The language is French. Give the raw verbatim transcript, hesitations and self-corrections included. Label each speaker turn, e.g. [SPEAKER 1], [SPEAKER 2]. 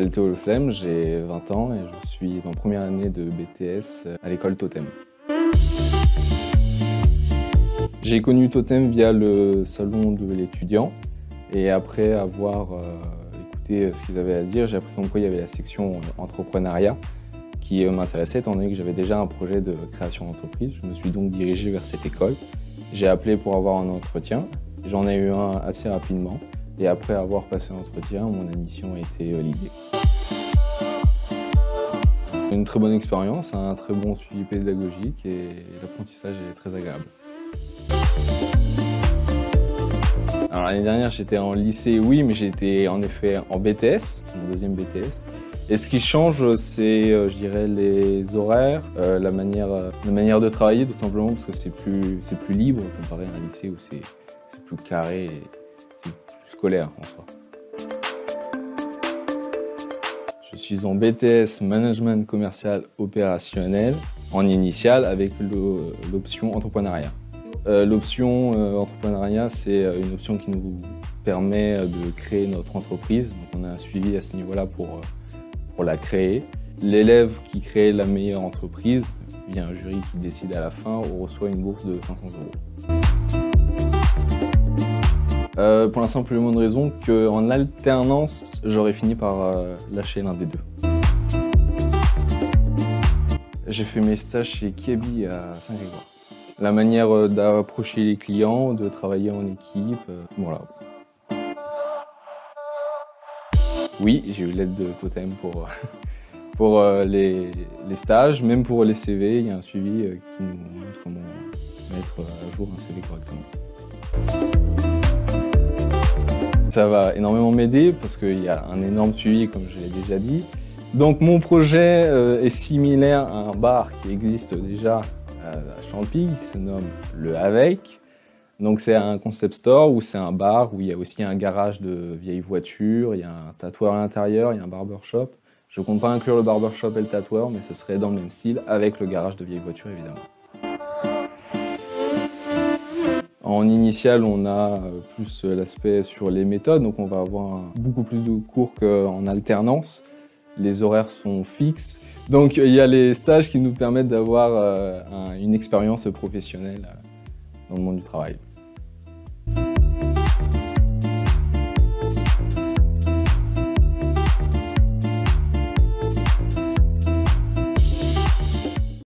[SPEAKER 1] m'appelle Théo Leflemme, j'ai vingt ans et je suis en première année de B T S à l'école Totem. J'ai connu Totem via le salon de l'étudiant et après avoir euh, écouté ce qu'ils avaient à dire, j'ai appris qu'en quoi il y avait la section entrepreneuriat qui m'intéressait étant donné que j'avais déjà un projet de création d'entreprise. Je me suis donc dirigé vers cette école. J'ai appelé pour avoir un entretien, j'en ai eu un assez rapidement et après avoir passé l'entretien, mon admission a été validée. Une très bonne expérience, un très bon suivi pédagogique et l'apprentissage est très agréable. Alors l'année dernière j'étais en lycée, oui, mais j'étais en effet en B T S, c'est mon deuxième B T S. Et ce qui change, c'est, je dirais, les horaires, euh, la, manière, la manière de travailler tout simplement parce que c'est plus, c'est plus libre comparé à un lycée où c'est plus carré et c'est plus scolaire en soi. Je suis en B T S Management Commercial Opérationnel en initial avec l'option entrepreneuriat. Euh, l'option euh, entrepreneuriat, c'est une option qui nous permet de créer notre entreprise. Donc on a un suivi à ce niveau-là pour, pour la créer. L'élève qui crée la meilleure entreprise, il y a un jury qui décide à la fin, on reçoit une bourse de cinq cents euros. Euh, pour la simple et bonne raison qu'en alternance, j'aurais fini par euh, lâcher l'un des deux. J'ai fait mes stages chez Kiabi à Saint-Grégoire. La manière d'approcher les clients, de travailler en équipe, euh, voilà. Oui, j'ai eu l'aide de Totem pour, pour euh, les, les stages, même pour les C V, il y a un suivi euh, qui nous montre comment mettre à jour un C V correctement. Ça va énormément m'aider parce qu'il y a un énorme suivi, comme je l'ai déjà dit. Donc mon projet euh, est similaire à un bar qui existe déjà à Champy, qui se nomme Le Avec. Donc c'est un concept store où c'est un bar où il y a aussi un garage de vieilles voitures, il y a un tatoueur à l'intérieur, il y a un barbershop. Je ne compte pas inclure le barbershop et le tatoueur, mais ce serait dans le même style avec le garage de vieilles voitures évidemment. En initial, on a plus l'aspect sur les méthodes, donc on va avoir beaucoup plus de cours qu'en alternance. Les horaires sont fixes, donc il y a les stages qui nous permettent d'avoir une expérience professionnelle dans le monde du travail.